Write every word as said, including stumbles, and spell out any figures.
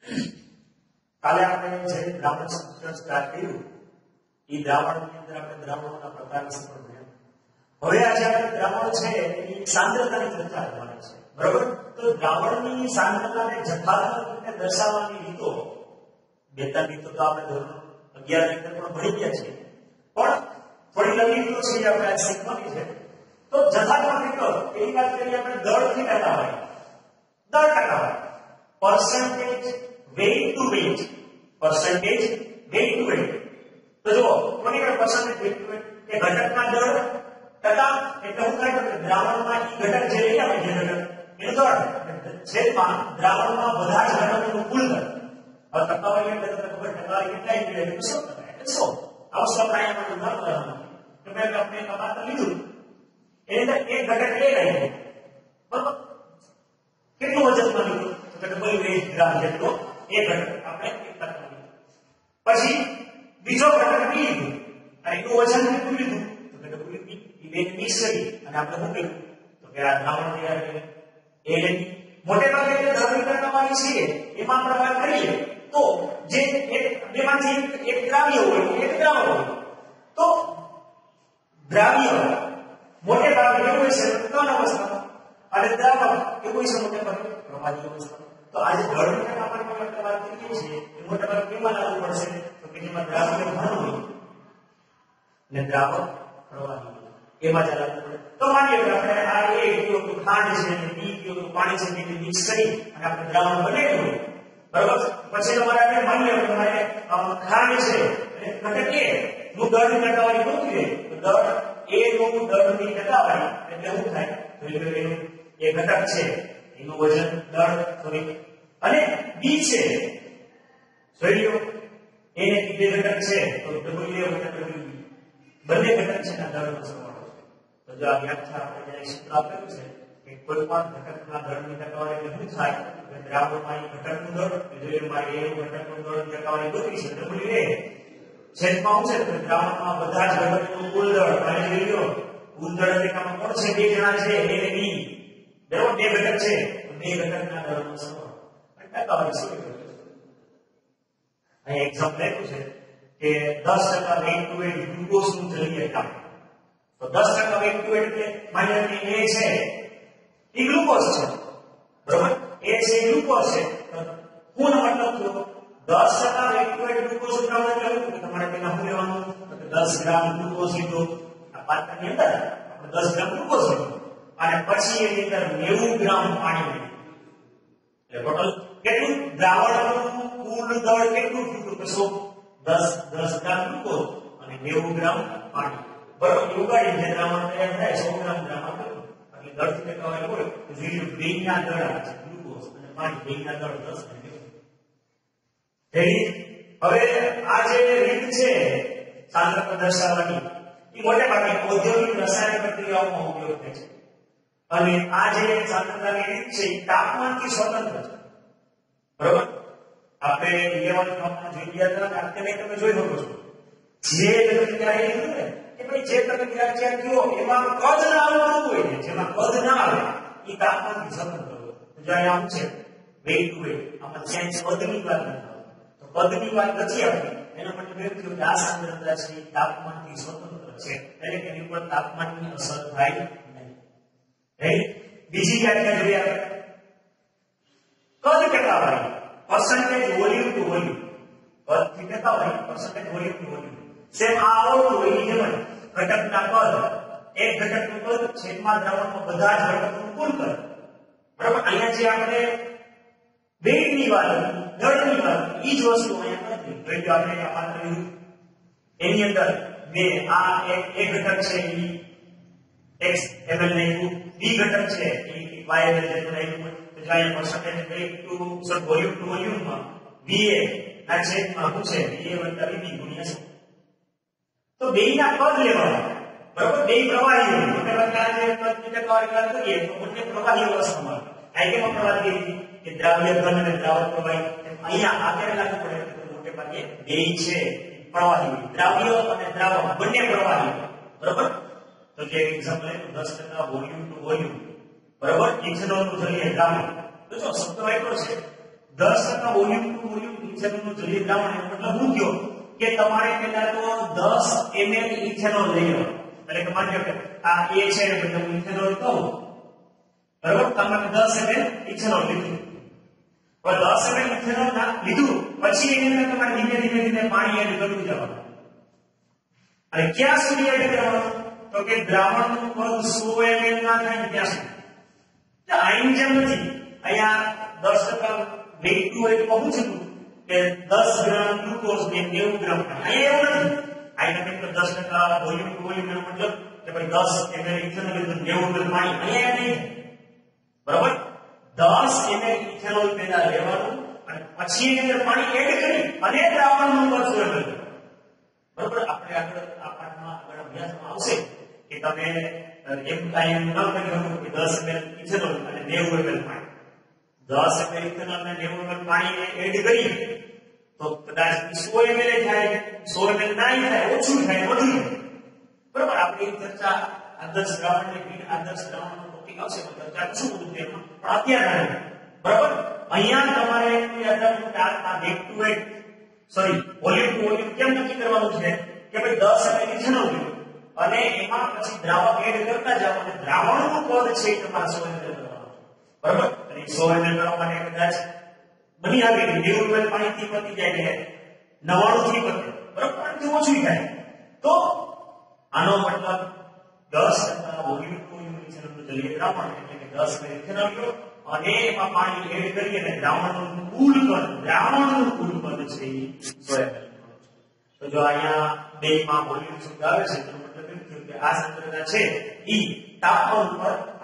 કાલે આપણે જે દ્રાવણ સૂત્ર સ્ટાર્ટ કર્યું એ દ્રાવણની અંદર આપણે દ્રાવણોના પ્રકાર વિશે પણ ભણ્યા. હવે આજે આપણે દ્રાવણ છે એની સાંદ્રતાની ચર્ચા કરવાની છે, બરાબર? તો દ્રાવણની સાંદ્રતાને જથ્થાત્મક રીતે દર્શાવવાની રીતો બે ત્રણ રીતો તો આપણે ધોરણ અગિયાર ની અંદર પણ ભણી ગયા છીએ, પણ થોડી નવી રીતો છે એ આપણે શીખવાની છે. તો જથ્થાત્મક રીતો એની વાત કરીએ આપણે દળથી ટકાવારી, દળ ટકાવારી, percentage weight to weight, percentage weight to weight. તો જો કોની કે percentage weight to weight એ ઘટકના દળ ટકા એટલે શું થાય કે દ્રાવણમાં ઈ ઘટક જે લઈ આવે જે ઘટક એનું દળ છેદમાં દ્રાવણમાં બધા જ ઘટકોનું કુલ દળ. હવે ટકાવારી એટલે તમને ખબર ટકાવારી કેટલા એટલે એટલે સો ટકા એટલે સો. આવો સો કાય આપણે ઉદાહરણ લેવાનું કે મેં આપણે કપાત લીધું એની અંદર એક ઘટક લઈ રહ્યું, બરાબર? કેટલું વજન બન્યું તો કે વીસ ગ્રામ જેટલો એક ઘટક આપણે એક ટકા લીધું. પછી બીજો ઘટક લીધું અને એનું વજન કેટલું લીધું તો કે પૂરી ઈ બે મિક્સ કરી અને આપણે શું કર્યું તો કે આ દ્રાવણ તૈયાર કર્યું. એટલે મોટે ભાગે જે દ્રવ્ય ટકાવારી છે એમાં આપણે વાત કરીએ તો જે એક બેમાંથી એક દ્રાવ્ય હોય એક દ્રાવણ હોય તો દ્રાવ્ય મોટે ભાગે કેવું હોય છે ત્રણ અવસ્થા અને દ્રાવક કેવું હોય છે મોટે ભાગે પ્રવાહી અવસ્થા. તો આજે દળની ટકાવારીની આપણે વાત કરીએ છીએ એ મોટે ભાગે કેમાં લાગુ પડશે તો કે જેમાં દ્રાવ્ય ઘન હોય અને દ્રાવક પ્રવાહી એમાં જ લાગુ પડે. તો માનીએ કે આપણે આ એ કિલો ખાંડ છે અને બી કિલો પાણી છે એને મિક્સ કરી અને આપણે દ્રાવણ બનાવ્યું હોય, બરાબર? પછી તમારે આપણે માનીએ કે તમારે ખાંડ છે અને ઘટક એ નું દળની ટકાવારી ગોતવી તો દળ એ નું દળની ટકાવારી એટલે શું થાય તો એનું એ ઘટક છે એનું વજન દળ સોરી અને બી છે જોઈ લો એને બે ઘટક છે તો ડબલ્યુ ઘટક બંને ઘટક છે ના દળનો સરવાળો છે. તો જો આ વ્યાખ્યા આપણે જે સૂત્ર આપેલું છે કે કોઈ પણ ઘટકના દળની ટકાવારી એટલે શું થાય કે દ્રાવણમાં એ ઘટકનું દળ ડબલ્યુમાં એ ઘટકનું દળની ટકાવારી ગોતવી છે ડબલ્યુ એ છેદમાં શું છે કે દ્રાવણમાં બધા જ ઘટકનું કુલ દળ અને જોઈ લો કુલ દળ એટલે કામ કોણ છે બે જણા છે એ અને બી, બરાબર? બે ઘટક છે તો બે ઘટકના દળનો સરવાળો અને ટકાવારી શું છે અહીં એક્ઝામ્પલ આપ્યું છે કે દસ ટકા વેઇટ ટુ વેઇટ ગ્લુકોઝનું જલીય તાપ. તો દસ ટકા વેઇટ ટુ વેઇટ એટલે માની લો કે એ છે એ ગ્લુકોઝ છે, બરાબર? એ છે ગ્લુકોઝ છે તો હું મતલબ થયો દસ ટકા વેઇટ ટુ વેઇટ ગ્લુકોઝ દ્રાવણ એટલે કે તમારે તેના શું લેવાનું તો કે દસ ગ્રામ ગ્લુકોઝ લીધો આ પાત્રની અંદર આપણે દસ ગ્રામ ગ્લુકોઝ લીધો અને પછી એની અંદર નેવું ગ્રામ પાણી લીધું એટલે ટોટલ કેટલું દ્રાવણનું કુલ દળ કેટલું થયું તો સો દસ દસ ગ્રામ ગ્લુકોઝ અને નેવું ગ્રામ પાણી, બરાબર? ઉગાડી જે દ્રાવણ તૈયાર થાય સો ગ્રામ દ્રાવણ થયું એટલે દળથી ટકાવારી હોય તો જોઈએ બેના દળ આવે છે ગ્લુકોઝ અને પાણી બેના દળ દસ અને નેવું. હવે આ જે રીત છે સાંદ્રતા દર્શાવવાની એ મોટે ભાગે ઔદ્યોગિક રસાયણ પ્રક્રિયાઓમાં ઉપયોગ થાય છે અને આ જે સાંદ્રતાની રીત છે એ તાપમાનથી સ્વતંત્ર છે, બરાબર? આપણે લેવલ પ્રમાણે જોઈ ગયા હતા કે અત્યારે તમે જોઈ શકો છો જે પ્રક્રિયા એ છે કે ભાઈ જે પ્રક્રિયા છે કયો એમાં કદ ના આવતું હોય ને જેમાં કદ ના આવે એ તાપમાનથી સ્વતંત્ર હોય. જ્યારે આમ છે વેઇટ ટુ વેઇટ આમાં ચેન્જ કદની વાત નથી તો કદની વાત નથી આવતી એનો મતલબ એમ થયો કે આ સાંદ્રતા છે તાપમાનથી સ્વતંત્ર છે એટલે કે એની પર તાપમાનની અસર થાય નહીં. રાઈટ? બીજી વ્યાખ્યા જોઈએ આપણે કદ ટકાવારી percentage volume to volume. કદ થી ટકાવારી percentage volume to volume. Same આ આવડતું હોય એની જેમ ઘટકના કદ એક ઘટકનું કદ છેદમાં દ્રાવણમાં બધા જ ઘટકોનું કુલ કદ, બરાબર? અહીંયા જે આપણે વેઇટની વાત દળની વાત ઈ જ વસ્તુ અહીંયા નથી. જોઈ લો આપણે આ પાત્ર લીધું એની અંદર બે આ એક એક ઘટક છે ઈ x ml લખ્યું, બી ઘટક છે ઈ y ml જેટલું લખ્યું. અહીંયા percentage weight to sort volume to volume માં va ના છેદમાં શું છે va વત્તા vb ગુણ્યા સો. તો બેયના કદ લેવાના, બરાબર? બે પ્રવાહીઓ મોટે ભાગે આ જે કદની ટકાવારી વાત કરીએ તો બંને પ્રવાહી અવસ્થામાં આ કેમાં પ્રવાહી કે દ્રાવ્ય ઘન અને દ્રાવક પ્રવાહી અહીંયા આગળ લાગુ પડે તો મોટે ભાગે બે છે પ્રવાહી દ્રાવ્ય અને દ્રાવક બંને પ્રવાહી, બરાબર? તો જે એક્ઝામ્પલ છે દસ ટકા વોલ્યુમ ટુ વોલ્યુમ, બરાબર? ઇથેનોલ નું જલીય દ્રાવણ તો જો શબ્દ વાપરો છે દસ ટકા વોલ્યુમ ટુ વોલ્યુમ ઇથેનોલનું જલીય દ્રાવણ એનો મતલબ શું થયો કે તમારે પહેલા તો દસ એમએલ ઇથેનોલ લઈ લો એટલે કે માની લો કે આ એ છે ને એટલે હું ઇથેનોલ કહું બરાબર તમે દસ એમએલ ઇથેનોલ લીધું હવે દસ એમએલ ઇથેનોલ ના લીધું પછી એની અંદર તમારે ધીમે ધીમે ધીમે પાણી એડ કરતું જવાનું અને ક્યાં સુધી એડ કરવાનું તો કે દ્રાવણનું કદ સો એમએલ ના થાય ત્યાં સુધી આઈન જેમ નથી અહીંયા દસ ટકા વેટ ટુ વેટ કહું છું કે દસ ગ્રામ ગ્લુકોઝ ને નેવું ગ્રામ અહીંયા એવું નથી અહીંયા તમે દસ ટકા વોલ્યુમ ટુ વોલ્યુમ એનો મતલબ કે ભાઈ દસ એમએલ ઇથેનોલ એટલે નેવું ગ્રામ પાણી અહીંયા એમ નહીં બરાબર દસ એમએલ ઇથેનોલ પહેલા લેવાનું અને પછી એની અંદર પાણી એડ કરી અને દ્રાવણનું કદ સો એમએલ બરાબર આપણે આગળ આ પાઠમાં આગળ અભ્યાસમાં આવશે કે તમે એમ કાંઈ ન કરી શકો કે દસ એમએલ ઇથેનોલ અને નેવું એમએલ પાણી દસ એમએલ ઇથેનોલ અને નેવું એમએલ પાણી એડ કરી તો કદાચ સો એમએલ થાય સો એમએલ ના થાય ઓછું થાય વધુ બરાબર આપણી ચર્ચા આદર્શ દ્રાવણની બિન આદર્શ દ્રાવણનો ટોપિક આવશે તો ચર્ચા શું બધું તેમાં પણ અત્યારે બરાબર અહીંયા તમારે યાદ રાખવું કે આ weight to weight sorry volume to volume કેમ નક્કી કરવાનું છે કે ભાઈ દસ એમએલ ઇથેનોલ અને એમાં પછી દ્રાવક એડ કરતા જાવ અને દ્રાવણનું કદ છે એ તમારે સો એમએલ કરવાનું બરાબર અને સો એમએલ કરવા માટે કદાચ બની આવે કે નેવું એમએલ પાણીથી પતી જાય કે નવ્વાણું થી પતે બરાબર પાણીથી ઓછું થાય તો આનો મતલબ દસ ટકા વોલ્યુમ ટુ વોલ્યુમ ઇથેનોલનું જલીય દ્રાવણ એટલે કે દસ એમએલ ઇથેનોલ લો અને એમાં પાણી એડ કરી અને દ્રાવણનું કુલ કદ દ્રાવણનું કુલ કદ છે સો એમએલ તો જો અહીંયા બે માં વોલ્યુમ શબ્દ આવે છે તો મતલબ એમ થયું કે આ સાંદ્રતા છે ઈ તાપમાન પર